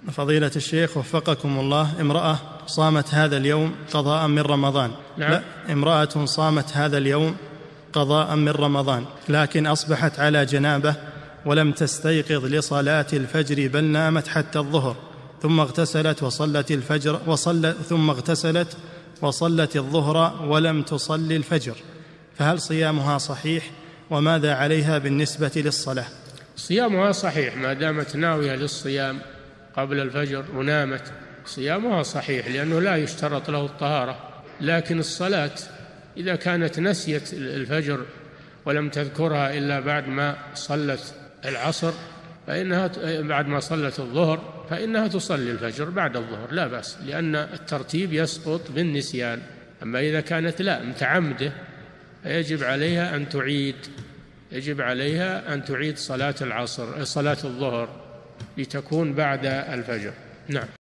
فضيلة الشيخ وفقكم الله، امرأة صامت هذا اليوم قضاء من رمضان. نعم. لا، امرأة صامت هذا اليوم قضاء من رمضان، لكن أصبحت على جنابة ولم تستيقظ لصلاة الفجر، بل نامت حتى الظهر، ثم اغتسلت وصلت الفجر وصلت الظهر ولم تصلي الفجر، فهل صيامها صحيح؟ وماذا عليها بالنسبة للصلاة؟ صيامها صحيح ما دامت ناوية للصيام قبل الفجر ونامت، صيامها صحيح، لأنه لا يشترط له الطهارة. لكن الصلاة إذا كانت نسيت الفجر ولم تذكرها إلا بعد ما صلت العصر بعد ما صلت الظهر، فإنها تصلي الفجر بعد الظهر لا بأس، لأن الترتيب يسقط بالنسيان. أما إذا كانت لا متعمدة يجب عليها أن تعيد صلاة الظهر لتكون بعد الفجر. نعم.